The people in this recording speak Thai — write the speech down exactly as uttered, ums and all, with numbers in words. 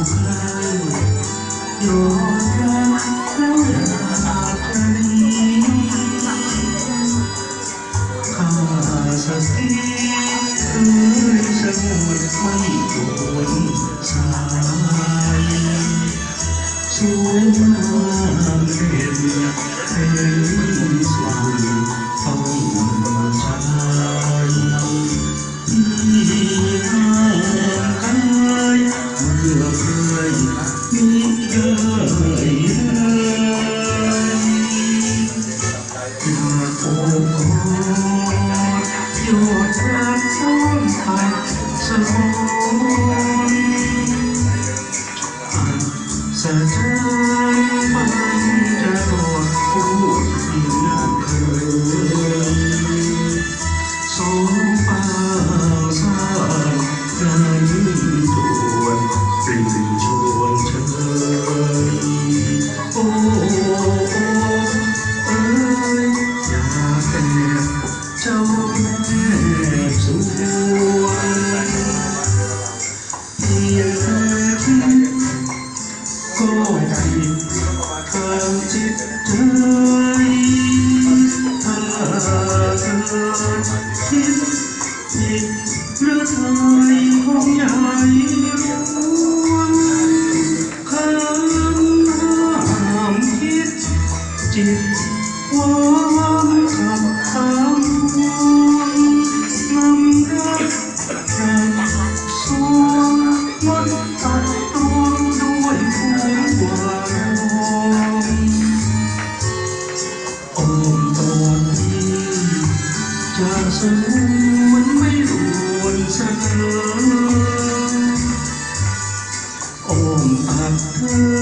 โยนรักแล้วอยากจะหนีข้าสติเคยสงบไม่โกนสายสวยงามเด่นเป็นสุดฟ้องชายที่ห่างไกลเมื่อเคยมีเยื่อใยอยากโอบกอดหยดรักซ้อนผักสะท้อนสะเทือนฝันจะรอดผู้ที่เคยสองฟ้าสร้างงานจวนปลิ่นชวนเชยโอ้เอ้ยอยากแอบเจ้าแม่สวยเพียงแค่คิดก็ผิดทางจิตใจถ้าเกิดคิดผิดหรือทายคงใหญ่รวมคำห้ามคิดจิตหวังกับทางห่วงนำรักรักสวงวัดตัดตวงด้วยพวงวานโอมตอนนี้จะสวนไม่รวนเสนอโอมตัดเธอ